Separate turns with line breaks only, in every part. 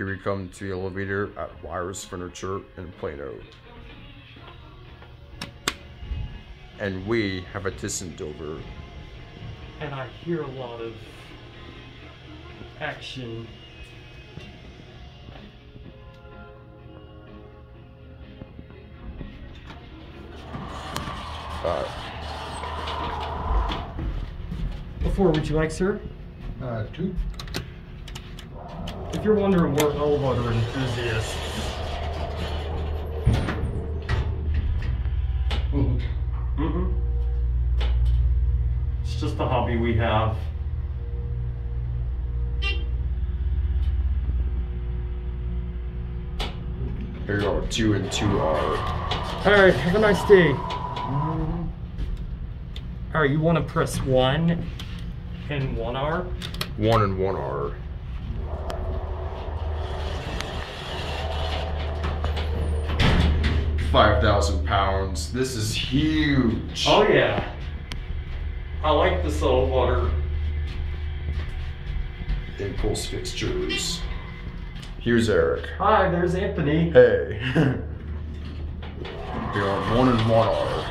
Here we come to the elevator at Weirs Furniture in Plano. And we have a Thyssendover.
And I hear a lot of action. What floor would you like, sir?
2.
If you're wondering, we're elevator enthusiasts. It's just a hobby we have.
Here you are, 2 and 2R.
Alright, have a nice day. Alright, you want to press 1 and 1R?
1 and 1R. £5,000. This is huge.
Oh yeah. I like the saltwater.
Impulse fixtures. Here's Eric.
Hi, there's Anthony.
Hey. Here are 1 and 1R.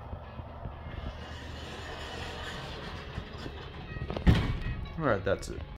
Alright, that's it.